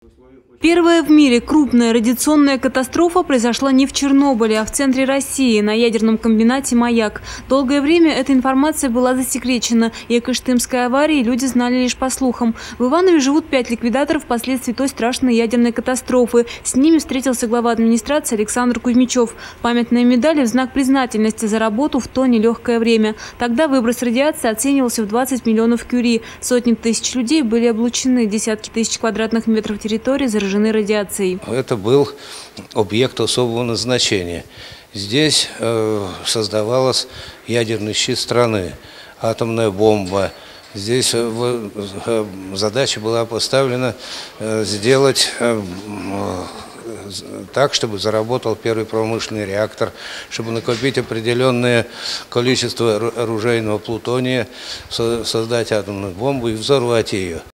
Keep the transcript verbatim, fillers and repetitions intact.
Первая в мире крупная радиационная катастрофа произошла не в Чернобыле, а в центре России, на ядерном комбинате «Маяк». Долгое время эта информация была засекречена, и о Кыштымской аварии люди знали лишь по слухам. В Иванове живут пять ликвидаторов последствий той страшной ядерной катастрофы. С ними встретился глава администрации Александр Кузьмичев. Памятные медали в знак признательности за работу в то нелегкое время. Тогда выброс радиации оценивался в двадцать миллионов кюри. Сотни тысяч людей были облучены, десятки тысяч квадратных метров территории заражены радиацией. Это был объект особого назначения. Здесь э, создавалась ядерный щит страны, атомная бомба. Здесь э, э, задача была поставлена э, сделать э, э, так, чтобы заработал первый промышленный реактор, чтобы накопить определенное количество оружейного плутония, со создать атомную бомбу и взорвать ее.